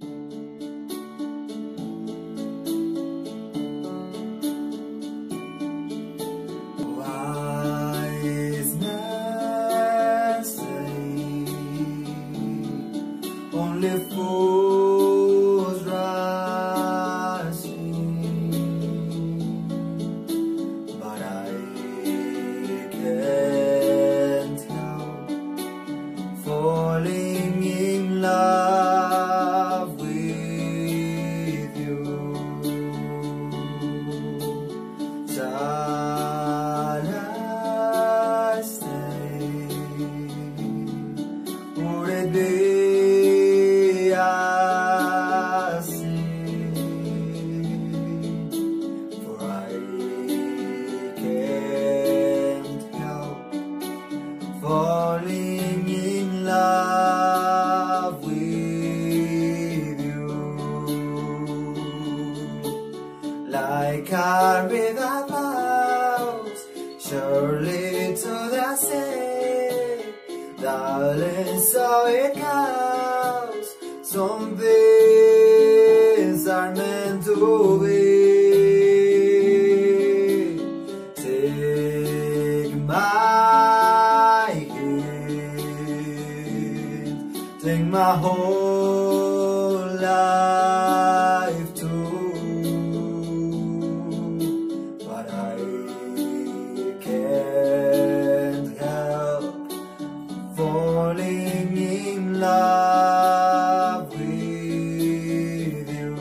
Wise men say only fools rush in, but I can't help falling in love with you. Shall I stay? Would it be a sin? For I can't help falling in love with you. Like a river flows surely to the sea, darling, so it goes. Some things are meant to be. Take my hand, take my whole life too, but I can't help falling in love with you.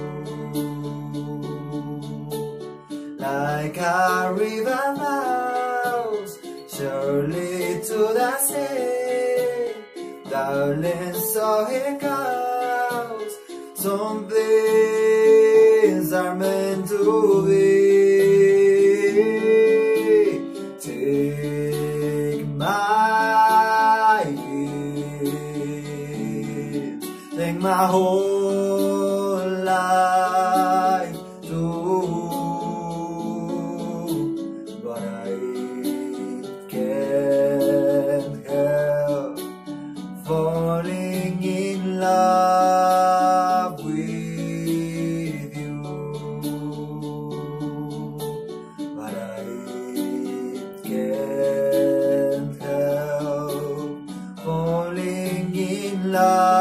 Like a river flows surely to the sea, darling, so it goes. Some things are meant to be. Take my hand, take my whole life too, but I can't help falling in love with you. But I can't help falling in love